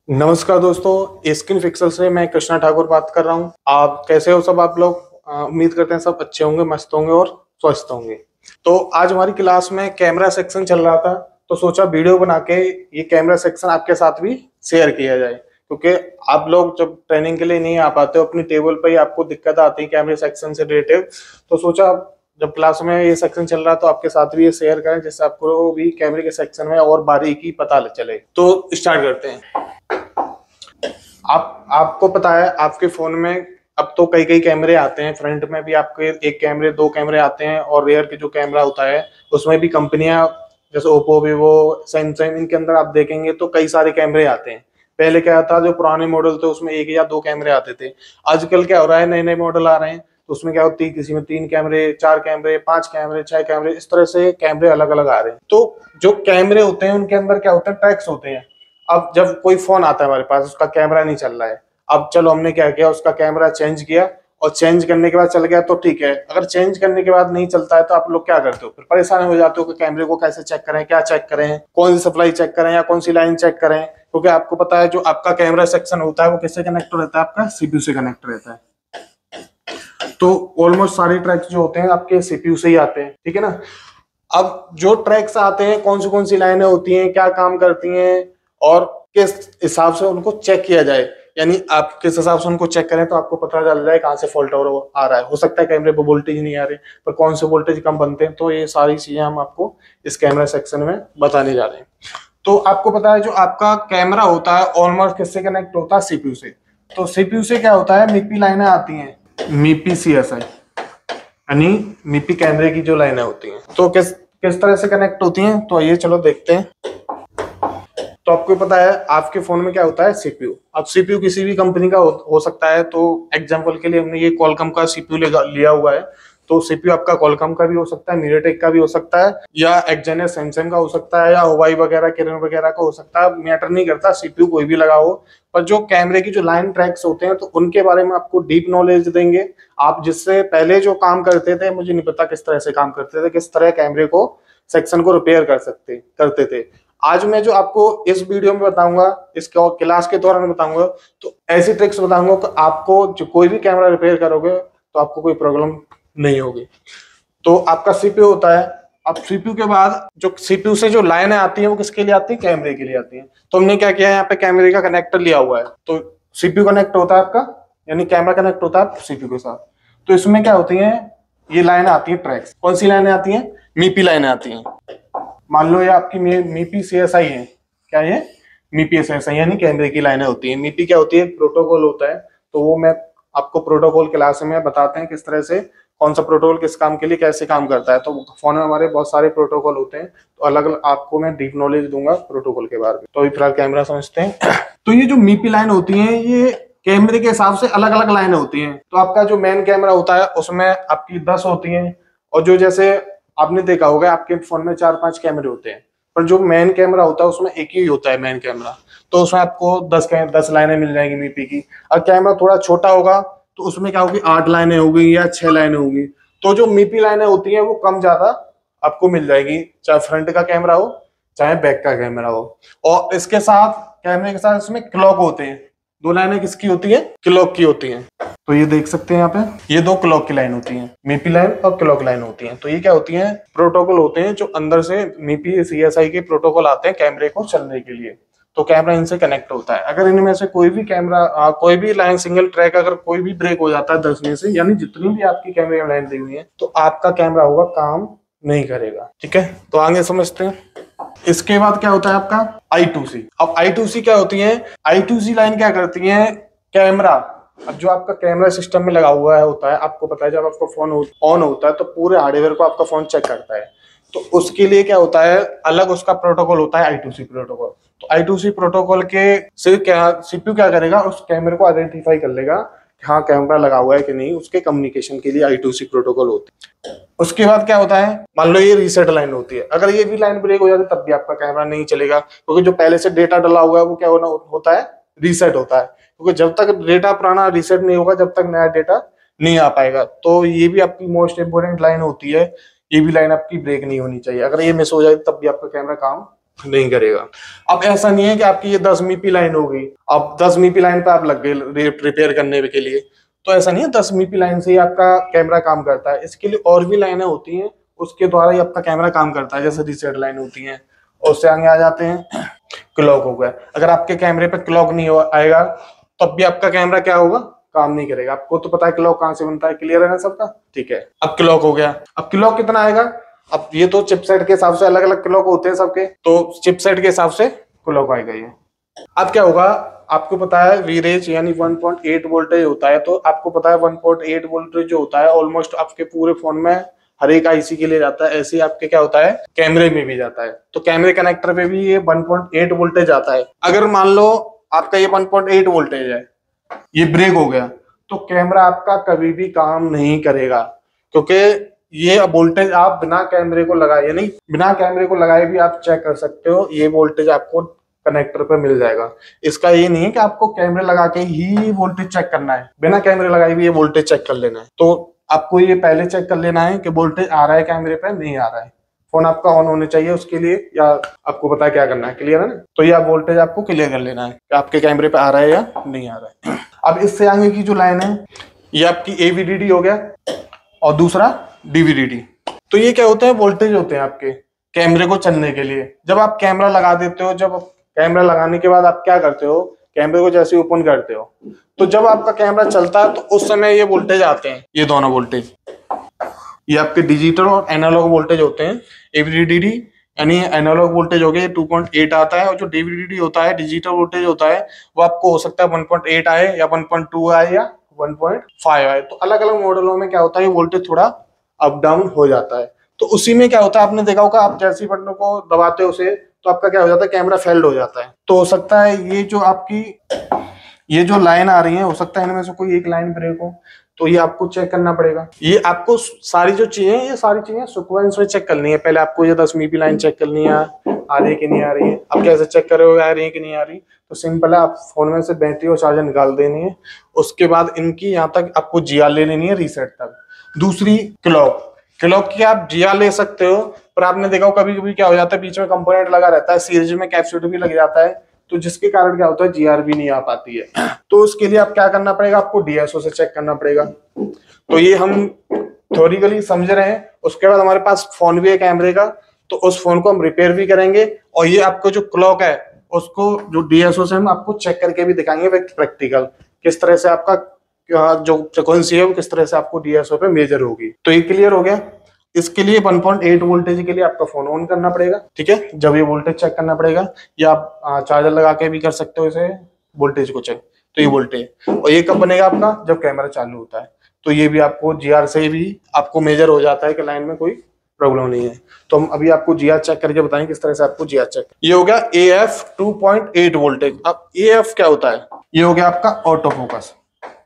नमस्कार दोस्तों, skin pixel से मैं कृष्णा ठाकुर बात कर रहा हूँ। आप कैसे हो सब आप लोग? उम्मीद करते हैं सब अच्छे होंगे, मस्त होंगे और स्वस्थ होंगे। तो आज हमारी क्लास में कैमरा सेक्शन चल रहा था, तो सोचा वीडियो बना के ये कैमरा सेक्शन आपके साथ भी शेयर किया जाए, क्योंकि आप लोग जब ट्रेनिंग के लिए नहीं आ पाते हो, अपनी टेबल पर ही आपको दिक्कत आती है कैमरे सेक्शन से रिलेटेड। तो सोचा जब क्लास में ये सेक्शन चल रहा है तो आपके साथ भी ये शेयर करें, जिससे आपको भी कैमरे के सेक्शन में और बारीकी पता चले। तो स्टार्ट करते हैं। आपको पता है आपके फोन में अब तो कई कई कैमरे आते हैं, फ्रंट में भी आपके एक कैमरे दो कैमरे आते हैं, और रेयर के जो कैमरा होता है उसमें भी कंपनियां जैसे ओप्पो, वीवो, सैमसंग, इनके अंदर आप देखेंगे तो कई सारे कैमरे आते हैं। पहले क्या था, जो पुराने मॉडल थे उसमें एक या दो कैमरे आते थे। आजकल क्या हो रहा है, नए नए मॉडल आ रहे हैं, तो उसमें क्या होती है, किसी में 3 कैमरे, 4 कैमरे, 5 कैमरे, 6 कैमरे, इस तरह से कैमरे अलग अलग आ रहे हैं। तो जो कैमरे होते हैं उनके अंदर क्या होता है, ट्रैक्स होते हैं। अब जब कोई फोन आता है हमारे पास, उसका कैमरा नहीं चल रहा है, अब चलो हमने क्या किया, उसका कैमरा चेंज किया, और चेंज करने के बाद चल गया तो ठीक है। अगर चेंज करने के बाद नहीं चलता है तो आप लोग क्या करते हो, फिर परेशान हो जाते हो कि कैमरे को कैसे चेक करें, क्या चेक करें, कौन सी सप्लाई चेक करें या कौन सी लाइन चेक करें। क्योंकि आपको पता है जो आपका कैमरा सेक्शन होता है वो किससे कनेक्ट रहता है, आपका सीपीयू से कनेक्ट रहता है। तो ऑलमोस्ट सारे ट्रैक्स जो होते हैं आपके सीपीयू से ही आते हैं, ठीक है ना। अब जो ट्रैक्स आते हैं, कौन सी लाइनें होती हैं, क्या काम करती हैं, और किस हिसाब से उनको चेक किया जाए, यानी आप किस हिसाब से उनको चेक करें तो आपको पता चल जाए कहाँ से फॉल्ट आ रहा है। हो सकता है कैमरे पर वोल्टेज नहीं आ रहे, पर कौन से वोल्टेज कम बनते हैं, तो ये सारी चीजें हम आपको इस कैमरा सेक्शन में बताने जा रहे हैं। तो आपको पता है जो आपका कैमरा होता है ऑलमोस्ट किससे कनेक्ट होता है, सीपीयू से। तो सीपीयू से क्या होता है, मीपी लाइनें आती हैं, मीपी सीएसआई, यानी मीपी कैमरे की जो लाइनें होती हैं, तो किस किस तरह से कनेक्ट होती हैं, तो आइए चलो देखते हैं। तो आपको पता है आपके फोन में क्या होता है, सीपीयू। अब सीपीयू किसी भी कंपनी का हो सकता है। तो एग्जांपल के लिए हमने ये क्वालकॉम का सीपीयू लिया हुआ है, तो सीपीयू आपका क्वालकॉम का भी हो सकता है, मीडियाटेक का भी हो सकता है, या एक्सयनस सैमसंग का हो सकता है, या हुआई वगैरह, किरण वगैरह का हो सकता है। मैटर नहीं करता, सीपीयू कोई भी लगा हो। पर जो कैमरे की जो लाइन ट्रैक्स होते हैं तो उनके बारे में आपको डीप नॉलेज देंगे आप, जिससे पहले जो काम करते थे, मुझे नहीं पता किस तरह से काम करते थे, किस तरह कैमरे को सेक्शन को रिपेयर करते थे। आज मैं जो आपको इस वीडियो में बताऊंगा, इस क्लास के दौरान बताऊंगा, तो ऐसी ट्रिक्स बताऊंगा कि आपको जो कोई भी कैमरा रिपेयर करोगे तो आपको कोई प्रॉब्लम नहीं होगी। तो आपका सीपीयू होता है। अब सीपीयू के बाद जो सीपीयू से जो लाइनें आती हैं वो किसके लिए आती है, कैमरे के लिए आती हैं। तो हमने क्या किया है, यहाँ पे कैमरे का कनेक्टर लिया हुआ है, तो सीपीयू कनेक्ट होता है आपका, यानी कैमरा कनेक्ट होता है सीपीयू के साथ। तो इसमें क्या होती है, ये लाइनें आती है ट्रैक्स। कौन सी लाइनें आती हैं, मीपी लाइनें आती हैं। मान लो ये आपकी मीपी सीएसआई है, क्या ये मीपी सीएसआई, यानी कैमरे की लाइनें होती है। मीपी क्या होती है, प्रोटोकॉल होता है। तो वो मैं आपको प्रोटोकॉल क्लास में बताते हैं किस तरह से, कौन सा प्रोटोकॉल किस काम के लिए कैसे काम करता है। तो फोन में हमारे बहुत सारे प्रोटोकॉल होते हैं, तो अलग अलग आपको मैं डीप नॉलेज दूंगा प्रोटोकॉल के बारे में। तो अभी फिलहाल कैमरा समझते हैं। तो ये जो मीपी लाइन होती है, ये कैमरे के हिसाब से अलग अलग लाइनें होती हैं। तो आपका जो मेन कैमरा होता है उसमें आपकी 10 होती हैं, और जो जैसे आपने देखा होगा आपके फोन में 4-5 कैमरे होते हैं, पर जो मेन कैमरा होता है उसमें एक ही होता है मेन कैमरा। तो उसमें आपको 10 लाइनें मिल जाएंगी मीपी की। और कैमरा थोड़ा छोटा होगा तो उसमें क्या होगी, 8 लाइनें होगी या 6 लाइनें होगी। तो जो मीपी लाइनें होती हैं वो कम ज्यादा आपको मिल जाएगी, चाहे फ्रंट का कैमरा हो चाहे बैक का कैमरा हो। और इसके साथ, कैमरे के साथ इसमें क्लॉक होते हैं। 2 लाइनें किसकी होती है, क्लॉक की होती हैं। तो ये देख सकते हैं यहाँ पे, ये 2 क्लॉक की लाइन होती हैं, मीपी लाइन और क्लॉक लाइन होती हैं। तो ये क्या होती हैं, प्रोटोकॉल होते हैं जो अंदर से मीपी सीएसआई के प्रोटोकॉल आते हैं कैमरे को चलने के लिए। तो कैमरा इनसे कनेक्ट होता है। अगर इनमें से कोई भी कैमरा कोई भी लाइन सिंगल ट्रैक अगर कोई भी ब्रेक हो जाता है 10 में से, यानी जितनी भी आपकी कैमरे में लाइन दी हुई है, तो आपका कैमरा होगा काम नहीं करेगा। ठीक है, तो आगे समझते हैं। इसके बाद क्या होता है आपका I2C। अब I2C क्या होती है, I2C लाइन क्या करती है, कैमरा, अब जो आपका कैमरा सिस्टम में लगा हुआ है होता है, आपको पता है जब आपका फोन ऑन होता है तो पूरे हार्डवेयर को आपका फोन चेक करता है। तो उसके लिए क्या होता है, अलग उसका प्रोटोकॉल होता है I2C प्रोटोकॉल। तो I2C प्रोटोकॉल के से क्या सीपीयू क्या करेगा, उस कैमरे को आइडेंटिफाई कर लेगा कि हाँ कैमरा लगा हुआ है कि नहीं, उसके कम्युनिकेशन के लिए I2C प्रोटोकॉल होती है। उसके बाद क्या होता है, मान लो ये रीसेट लाइन होती है, अगर ये भी लाइन ब्रेक हो जाती है तब भी आपका कैमरा नहीं चलेगा, क्योंकि जो पहले से डेटा डला हुआ है वो क्या होता है, रीसेट होता है। क्योंकि जब तक डेटा पुराना रीसेट नहीं होगा जब तक नया डेटा नहीं आ पाएगा। तो ये भी आपकी मोस्ट इंपोर्टेंट लाइन होती है, ये भी लाइन आपकी ब्रेक नहीं होनी चाहिए। अगर ये मिस हो जाए तब भी आपका कैमरा काम नहीं करेगा। अब ऐसा नहीं है कि आपकी ये 10 मीपी लाइन होगी, अब 10 मीपी लाइन पे आप लग गए रिपेयर करने के लिए, तो ऐसा नहीं है 10 मीपी लाइन से ही आपका कैमरा काम करता है। इसके लिए और भी लाइनें होती हैं, उसके द्वारा ही आपका कैमरा काम करता है, जैसे रीसेट लाइन होती है। और उससे आगे आ जाते हैं क्लॉक हो गया। अगर आपके कैमरे पे क्लॉक नहीं आएगा तब भी आपका कैमरा क्या होगा, काम नहीं करेगा। आपको तो पता है क्लॉक कहाँ से बनता है, क्लियर है ना सबका, ठीक है। अब क्लॉक हो गया, अब क्लॉक कितना आएगा, अब ये तो चिपसेट के हिसाब से अलग अलग क्लॉक होते हैं सबके, तो चिपसेट के हिसाब से क्लॉक आएगा ये। अब क्या होगा, आपको पता है वीरेज यानी 1.8 वोल्टेज होता है, तो आपको पता है 1.8 वोल्टेज जो होता है ऑलमोस्ट आपके पूरे फोन में हर एक आईसी के लिए जाता है, ऐसे ही आपके क्या होता है कैमरे में भी जाता है। तो कैमरे कनेक्टर पे भी ये 1.8 वोल्टेज आता है। अगर मान लो आपका ये 1.8 वोल्टेज है, ये ब्रेक हो गया, तो कैमरा आपका कभी भी काम नहीं करेगा, क्योंकि ये वोल्टेज आप बिना कैमरे को लगाए, नहीं बिना कैमरे को लगाए भी आप चेक कर सकते हो, ये वोल्टेज आपको कनेक्टर पे मिल जाएगा। इसका ये नहीं है कि आपको कैमरे लगा के ही वोल्टेज चेक करना है, बिना कैमरे लगाए भी ये वोल्टेज चेक कर लेना है। तो आपको ये पहले चेक कर लेना है कि वोल्टेज आ रहा है कैमरे पे, नहीं आ रहा है, फोन आपका ऑन होने चाहिए उसके लिए, या आपको पता है क्या करना है, क्लियर है ना। तो ये वोल्टेज आपको क्लियर कर लेना है कि आपके कैमरे पे आ रहा है या नहीं आ रहा है। अब इससे आगे की जो लाइन है ये आपकी एवीडीडी हो गया और दूसरा डीवीडीडी। तो ये क्या होते हैं, वोल्टेज होते हैं आपके कैमरे को चलने के लिए। जब आप कैमरा लगा देते हो, जब कैमरा लगाने के बाद आप क्या करते हो, कैमरे को जैसे ओपन करते हो, तो जब आपका कैमरा चलता है तो उस समय ये वोल्टेज आते हैं, ये दोनों वोल्टेज, ये आपके डिजिटल और एनालॉग वोल्टेज होते हैं। एवीडीडी यानी एनालॉग वोल्टेज हो गया 2.8 आता है, और जो डीवीडीडी होता है डिजिटल वोल्टेज होता है, वो आपको हो सकता है 1.8 आए या 1.2 आए या 1.5 आए। तो अलग अलग मॉडलों में क्या होता है, ये वोल्टेज थोड़ा अप डाउन हो जाता है। तो उसी में क्या होता है, आपने देखा होगा आप जैसे बटनों को दबाते हो उसे, तो आपका क्या हो जाता है, कैमरा फेल्ड हो जाता है। तो हो सकता है ये जो आपकी ये जो लाइन आ रही है, हो सकता है इनमें से कोई एक लाइन ब्रेक हो, तो ये आपको चेक करना पड़ेगा। ये आपको सारी जो चीजें, ये सारी चीजें सीक्वेंस में चेक करनी है। पहले आपको ये 10 मीपी लाइन चेक करनी है, आ रही है कि नहीं आ रही है। अब कैसे चेक करोगे आ रही है कि नहीं आ रही, तो सिंपल है, आप फोन में से बैटरी और चार्जर निकाल देनी है, उसके बाद इनकी यहाँ तक आपको जीआर ले लेनी है, रीसेट तक। दूसरी क्लॉक की आप जीआर ले सकते हो, पर आपने देखा हो कभी कभी क्या हो जाता है, बीच में कंपोनेंट लगा रहता है, सीरीज में कैप्सूल भी लग जाता है, तो जिसके कारण क्या होता है जीआर भी नहीं आ पाती है। तो उसके लिए आप क्या करना पड़ेगा, आपको डीएसओ से चेक करना पड़ेगा। तो ये हम थ्योरिकली समझ रहे हैं। उसके बाद हमारे पास फोन भी है कैमरे का, तो उस फोन को हम रिपेयर भी करेंगे, और ये आपको जो क्लॉक है उसको जो डीएसओ से हम आपको चेक करके भी दिखाएंगे प्रैक्टिकल, किस तरह से आपका जो फ्रिक्वेंसी है वो किस तरह से आपको डीएसओ पे मेजर होगी। तो ये क्लियर हो गया। इसके लिए 1.8 वोल्टेज के लिए आपका फोन ऑन करना पड़ेगा, ठीक है, जब ये वोल्टेज चेक करना पड़ेगा, या आप चार्जर लगा के भी कर सकते हो इसे वोल्टेज को चेक। तो ये वोल्टेज, और ये कब बनेगा आपका, जब कैमरा चालू होता है। तो ये भी आपको जीआर से भी आपको मेजर हो जाता है कि लाइन में कोई प्रॉब्लम नहीं है। तो हम अभी आपको जीआर चेक करके बताएंगे किस तरह से आपको जीआर चेक। ये हो गया AF 2.8 वोल्टेज। अब AF क्या होता है, ये हो गया आपका ऑटो फोकस।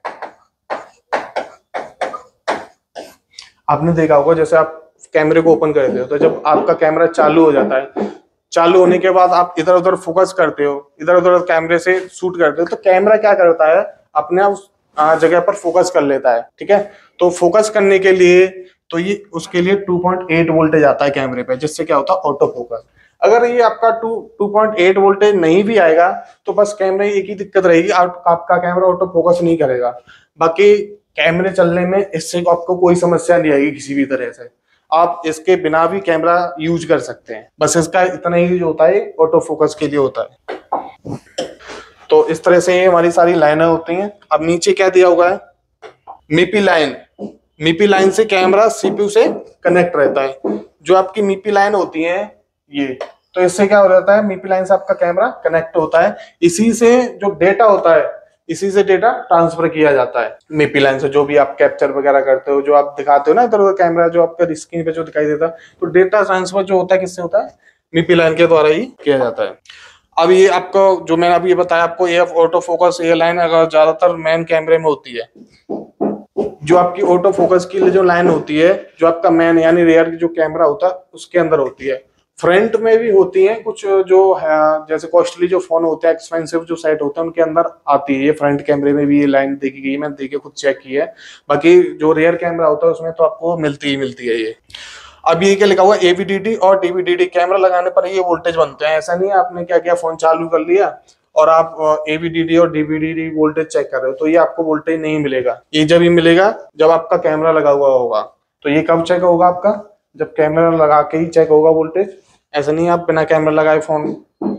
आपने देखा होगा जैसे आप कैमरे को ओपन करते हो, तो जब आपका कैमरा चालू हो जाता है, चालू होने के बाद आप इधर उधर फोकस करते हो, इधर उधर कैमरे से शूट करते हो, तो कैमरा क्या करता है, अपने आप जगह पर फोकस कर लेता है, ठीक है। तो फोकस करने के लिए तो ये उसके लिए 2.8 वोल्टेज आता है कैमरे पे, जिससे क्या होता है ऑटो फोकस। अगर ये आपका 2.8 वोल्टेज नहीं भी आएगा तो बस कैमरे एक ही दिक्कत रहेगी, आपका कैमरा ऑटो फोकस नहीं करेगा। बाकी कैमरे चलने में इससे आपको कोई समस्या नहीं आएगी किसी भी तरह से, आप इसके बिना भी कैमरा यूज कर सकते हैं। बस इसका इतना ही जो होता है ऑटो फोकस के लिए होता है। तो इस तरह से ये हमारी सारी लाइनें होती हैं। अब नीचे क्या दिया हुआ है, मीपी लाइन। मीपी लाइन से कैमरा सीपीयू से कनेक्ट रहता है। जो आपकी मीपी लाइन होती है ये, तो इससे क्या हो जाता है, मीपी लाइन से आपका कैमरा कनेक्ट होता है, इसी से जो डेटा होता है इसी से डेटा ट्रांसफर किया जाता है। मीपी लाइन से जो भी आप कैप्चर वगैरह करते हो, जो आप दिखाते हो ना इधर उधर कैमरा, जो आपका स्क्रीन पे जो दिखाई देता है, तो डेटा ट्रांसफर जो होता है किससे होता है, मीपी लाइन के द्वारा ही किया जाता है। अब ये आपको जो मैंने अभी बताया आपको AF ऑटो फोकस, ये लाइन अगर ज्यादातर मेन कैमरे में होती है। जो आपकी ऑटो फोकस की जो लाइन होती है, जो आपका मेन यानी रियर जो कैमरा होता है उसके अंदर होती है। फ्रंट में भी होती है कुछ, जो है जैसे कॉस्टली जो फोन होते हैं, एक्सपेंसिव जो सेट होते हैं, उनके अंदर आती है। ये फ्रंट कैमरे में भी ये लाइन देखी गई, मैंने देखे खुद चेक की है। बाकी जो रियर कैमरा होता है उसमें तो आपको मिलती ही मिलती है ये। अब ये क्या लिखा हुआ है, एवीडीडी और डीवीडीडी कैमरा लगाने पर ये वोल्टेज बनते हैं। ऐसा नहीं है आपने क्या किया, फोन चालू कर लिया और आप एवीडीडी और डीवीडीडी वोल्टेज चेक कर रहे हो तो ये आपको वोल्टेज नहीं मिलेगा। ये जब ही मिलेगा जब आपका कैमरा लगा हुआ होगा। तो ये कब चेक होगा आपका, जब कैमरा लगा के ही चेक होगा वोल्टेज। ऐसा नहीं आप बिना कैमरा लगाए फोन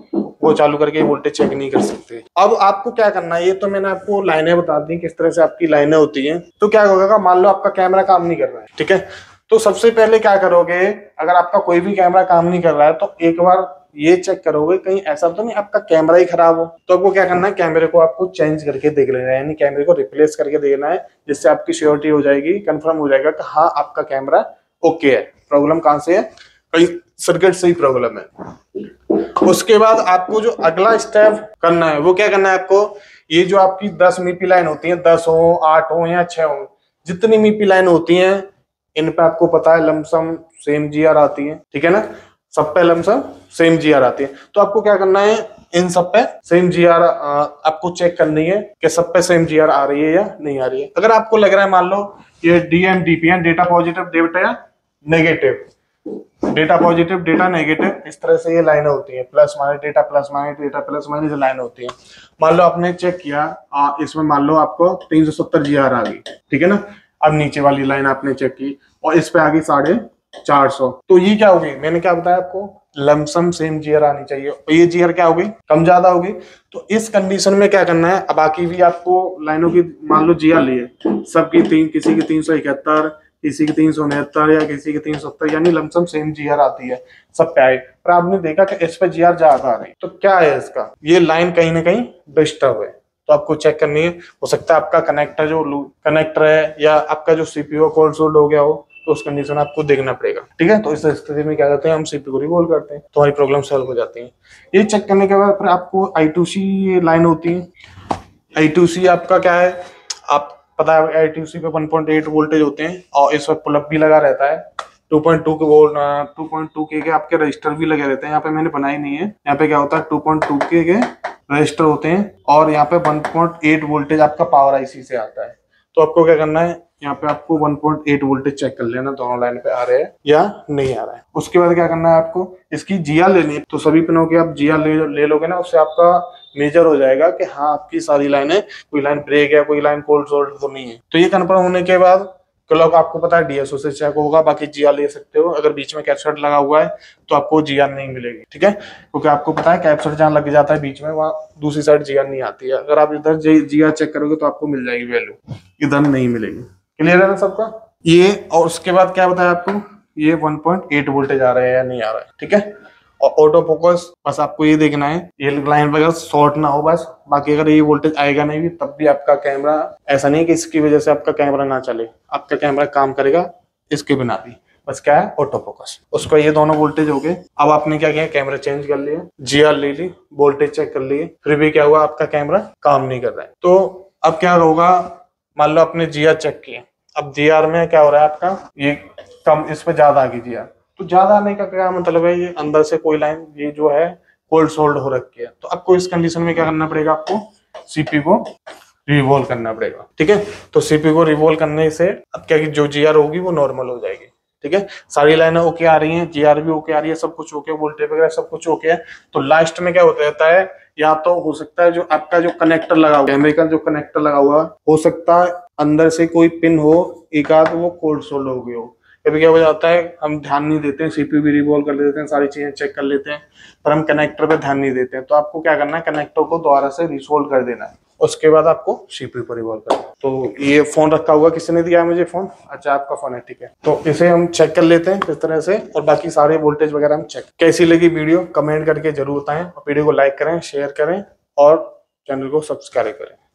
वो चालू करके वोल्टेज चेक नहीं कर सकते। अब आपको क्या करना है, ये तो मैंने आपको लाइनें बता दी किस तरह से आपकी लाइनें होती हैं। तो क्या होगा, मान लो आपका कैमरा काम नहीं कर रहा है, ठीक है, तो सबसे पहले क्या करोगे, अगर आपका कोई भी कैमरा काम नहीं कर रहा है तो एक बार ये चेक करोगे कहीं ऐसा तो नहीं आपका कैमरा ही खराब हो। तो आपको क्या करना है, कैमरे को आपको चेंज करके देख लेना है, यानी कैमरे को रिप्लेस करके देखना है, जिससे आपकी श्योरिटी हो जाएगी, कंफर्म हो जाएगा कि हाँ आपका कैमरा ओके है। प्रॉब्लम कहाँ से है, कहीं सर्किट से ही प्रॉब्लम है। उसके बाद आपको जो अगला स्टेप करना है वो क्या करना है, आपको ये जो आपकी 10 मीपी लाइन होती है, 10 हो 8 हो या 6 हो, जितनी मीपी लाइन होती है इन पे आपको पता है लमसम सेम जीआर आती है, ठीक है ना, सब पे लमसम सेम जीआर आती है। तो आपको क्या करना है, इन सब पे सेम जीआर आपको चेक करनी है कि सब पे सेम जीआर आ रही है या नहीं आ रही है। अगर आपको लग रहा है मान लो ये डीएमडीपी है, data positive data negative, data positive data negative, इस तरह से ये लाइनें होती है, plus minus data plus minus data plus minus line होती है। मान लो आपने चेक किया इसमें मान लो आपको 370 जीआर आ गई, ठीक है ना। अब नीचे वाली लाइन आपने चेक की और इस पे आ गई 450, तो ये क्या होगी, मैंने क्या बताया आपको, लमसम सेम जीआर आनी चाहिए। और ये जीआर क्या होगी, कम ज्यादा होगी। तो इस कंडीशन में क्या करना है, अब बाकी भी आपको लाइनों की मान लो जीआर ली है, सबकी किसी की 371, किसी की 369 या किसी की 370, यानी लमसम सेम जीआर आती है सब पे आए। पर आपने देखा कि इस पे जीआर ज्यादा आ रही, तो क्या है इसका, ये लाइन कहीं ना कहीं डिस्टर्ब है। तो आपको चेक करनी है, हो सकता है आपका कनेक्टर है या आपका जो सीपीयू कोल्ड सोल्ड हो गया हो, तो उस कंडीशन आपको देखना पड़ेगा, ठीक है। तो इस स्थिति में क्या करते हैं, हम सीपीयू को रिवॉल्व करते हैं, तो हमारी प्रॉब्लम सॉल्व हो जाती है। ये चेक करने के बाद फिर आपको I2C लाइन होती है। I2C आपका क्या है, आप पता है I2C पे 1.8 वोल्टेज होते हैं और इस वक्त पुल अप भी लगा रहता है। 2.2 के आपके रजिस्टर भी लगे रहते हैं। यहाँ पे मैंने बनाई नहीं है, यहाँ पे क्या होता है 2.2 के रजिस्टर होते हैं और यहाँ पे 1.8 वोल्टेज आपका पावर आईसी से आता है। तो आपको क्या करना है, यहाँ पे आपको 1.8 वोल्टेज चेक कर लेना दोनों लाइन पे आ रहे हैं या नहीं आ रहा है। उसके बाद क्या करना है, आपको इसकी जीआर लेनी है। तो सभी पिनों की आप जीआर ले लोगे ना, उससे आपका मेजर हो जाएगा कि हाँ आपकी सारी लाइनें, कोई लाइन ब्रेक है, कोई लाइन कोल्ड सोल्ड तो नहीं है। तो ये कन्फर्म होने के बाद क्लॉक आपको पता है डीएसओ से चेक होगा, बाकी जीआर ले सकते हो। अगर बीच में कैप्चर लगा हुआ है तो आपको जीआर नहीं मिलेगी, ठीक है, क्योंकि आपको पता है कैप्चर जहाँ लग जाता है बीच में, वहाँ दूसरी साइड जीआर नहीं आती है। अगर आप इधर जीआर चेक करोगे तो आपको मिल जाएगी वैल्यू, इधर नहीं मिलेगी। क्लियर है ना सबका ये। और उसके बाद क्या बताया आपको, ये 1.8 वोल्टेज आ रहा है या नहीं आ रहा है, ठीक है। और ऑटो फोकस बस आपको ये देखना है ये लाइन वगैरह शॉर्ट ना हो बस, बाकी अगर ये वोल्टेज आएगा नहीं भी तब भी आपका कैमरा, ऐसा नहीं कि इसकी वजह से आपका कैमरा ना चले, आपका कैमरा काम करेगा इसके बिना भी। बस क्या है, ऑटो फोकस। उसको ये दोनों वोल्टेज हो गए। अब आपने क्या किया, कैमरा चेंज कर लिया, जीआर ले ली, वोल्टेज चेक कर लिए, फिर भी क्या हुआ, आपका कैमरा काम नहीं कर रहा है। तो अब क्या होगा, मान लो आपने जीआर चेक किया, अब जीआर में क्या हो रहा है आपका, ये कम, इस पे ज्यादा आ गई जीआर। तो ज्यादा आने का क्या मतलब है, ये अंदर से कोई लाइन ये जो है कोल्ड सोल्ड हो रखी है। तो आपको इस कंडीशन में क्या करना पड़ेगा, आपको सीपी को रिवॉल्व करना पड़ेगा, ठीक है। तो सीपी को रिवॉल्व करने से अब क्या, जो जीआर होगी वो नॉर्मल हो जाएगी, ठीक है। सारी लाइनें ओके आ रही हैं, जीआर भी ओके आ रही है, सब कुछ ओके, वोल्टेज वगैरह सब कुछ ओके है। तो लास्ट में क्या होता रहता है, या तो हो सकता है जो आपका जो कनेक्टर लगा हुआ है, कैमरे का जो कनेक्टर लगा हुआ हो सकता है अंदर से कोई पिन हो एक आध, वो कोल्ड सोल्ड हो गई हो। कभी क्या हो जाता है, हम ध्यान नहीं देते हैं, सीपीयू भी रिवॉल्व कर लेते हैं, सारी चीजें चेक कर लेते हैं, पर हम कनेक्टर पे ध्यान नहीं देते हैं। तो आपको क्या करना है, कनेक्टर को दोबारा से रिसोल्व कर देना है, उसके बाद आपको सीपीयू पर रिवॉल्व करना है। तो ये फोन रखा हुआ, किसी ने दिया है मुझे फोन, अच्छा आपका फोन है, ठीक है। तो इसे हम चेक कर लेते हैं इस तरह से, और बाकी सारे वोल्टेज वगैरह हम चेक। कैसी लगी वीडियो कमेंट करके जरूर बताएं, और वीडियो को लाइक करें, शेयर करें और चैनल को सब्सक्राइब करें।